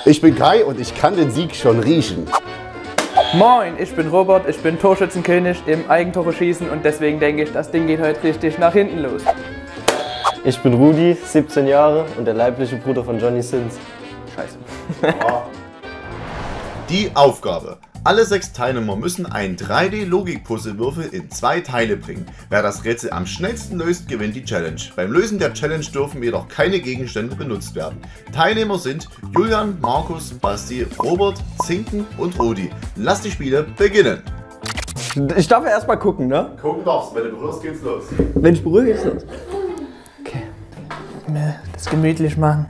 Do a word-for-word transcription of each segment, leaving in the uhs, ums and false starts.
Ich bin Kai und ich kann den Sieg schon riechen. Moin, ich bin Robert, ich bin Torschützenkönig im Eigentore schießen und deswegen denke ich, das Ding geht heute richtig nach hinten los. Ich bin Rudi, siebzehn Jahre und der leibliche Bruder von Johnny Sins. Scheiße. Die Aufgabe. Alle sechs Teilnehmer müssen ein drei D-Logik-Puzzlewürfel in zwei Teile bringen. Wer das Rätsel am schnellsten löst, gewinnt die Challenge. Beim Lösen der Challenge dürfen jedoch keine Gegenstände benutzt werden. Teilnehmer sind Julian, Markus, Basti, Robert, Zinken und Rudi. Lass die Spiele beginnen. Ich darf ja erstmal gucken, ne? Gucken darfst, wenn du berührst, geht's los. Wenn ich beruhige, geht's los. Okay, das gemütlich machen.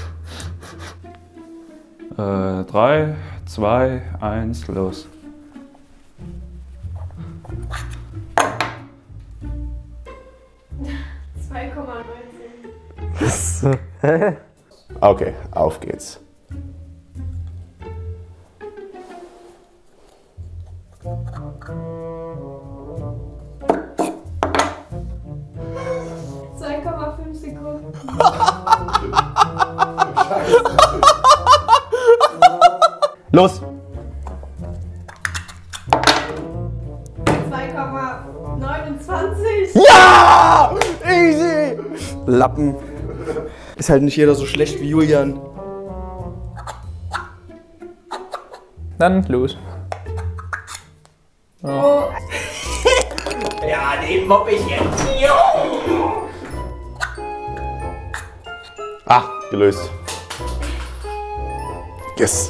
Äh, drei, zwei, eins, los. zwei Komma neunzehn. Okay, auf geht's. zwei Komma fünf Sekunden. Los! zwei Komma neunundzwanzig. Ja! Easy! Lappen. Ist halt nicht jeder so schlecht wie Julian. Dann los. Oh. Ja, den mobb ich jetzt. Ah, gelöst. Yes.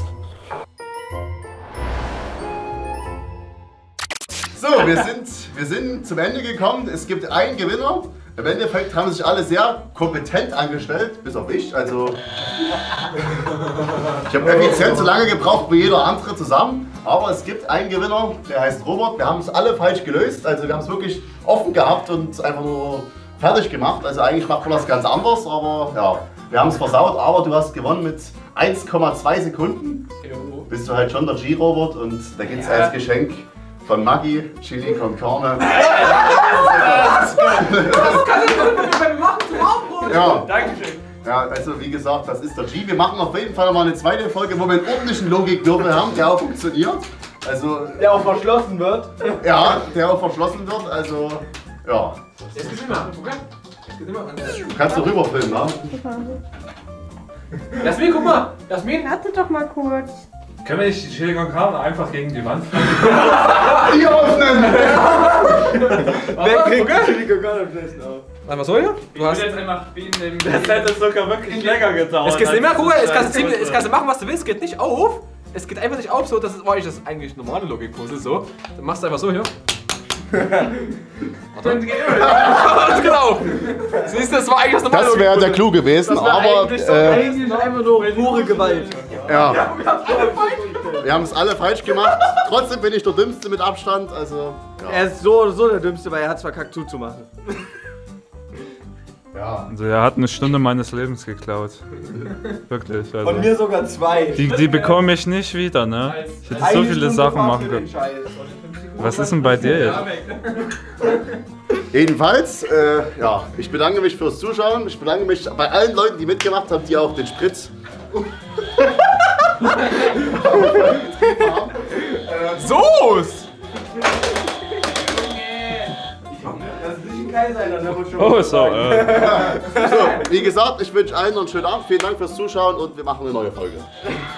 So, wir sind, wir sind zum Ende gekommen. Es gibt einen Gewinner. Im Endeffekt haben sich alle sehr kompetent angestellt, bis auf ich. Also, ich habe effizient so lange gebraucht wie jeder andere zusammen. Aber es gibt einen Gewinner, der heißt Robert. Wir haben es alle falsch gelöst. Also wir haben es wirklich offen gehabt und einfach nur fertig gemacht. Also eigentlich macht man das ganz anders, aber ja, wir haben es versaut. Aber du hast gewonnen mit eins Komma zwei Sekunden. Bist du halt schon der G-Robert und da gibt es ja als Geschenk von Maggi Chili con Carne. Das kann ich nicht mehr machen zum Aufbruch. Ja. Dankeschön. Ja, also wie gesagt, das ist der G. Wir machen auf jeden Fall mal eine zweite Folge, wo wir einen ordentlichen Logikwürfel haben, der auch funktioniert. Also, Der auch verschlossen wird. ja, der auch verschlossen wird. Also, ja. Jetzt geht's immer. Jetzt geht's immer. Du kannst du rüberfilmen, ne? Jasmin, guck mal. Jasmin. Warte doch mal kurz. Können wir nicht die Chili con Carne einfach gegen die Wand fahren? Hier öffnen! Wer kriegt die Chili con Carne am besten auf? Einmal so hier? Du hast. jetzt einfach wie in dem. Das hätte sogar wirklich länger gedauert. Es geht immer, guck mal, es kannst, du ziemlich- es kannst du machen, was du willst, es geht nicht auf. Es geht einfach nicht auf, so, das war eigentlich das eigentlich normale Logikpuzzle, so. Dann machst du einfach so hier. Warte. Genau. Siehst du, das war eigentlich das normale Das wäre der Clou gewesen, aber äh, Eigentlich einfach nur pure Gewalt. ja. Wir haben es alle falsch gemacht. Trotzdem bin ich der Dümmste mit Abstand. Also, Er ist so oder so der Dümmste, weil er hat es verkackt zuzumachen. ja. Also er hat eine Stunde meines Lebens geklaut. Wirklich. Also. Von mir sogar zwei. Die, die bekomme ich nicht wieder, ne? Ich hätte so viele Sachen machen können. Was ist denn bei dir jetzt? Jedenfalls, äh, ja, ich bedanke mich fürs Zuschauen. Ich bedanke mich bei allen Leuten, die mitgemacht haben, die auch den Spritz. Soße! Das ist nicht ein Kaiser, der muss schon. Oh, so, äh. So, wie gesagt, ich wünsche allen noch einen schönen Abend. Vielen Dank fürs Zuschauen und wir machen eine neue Folge.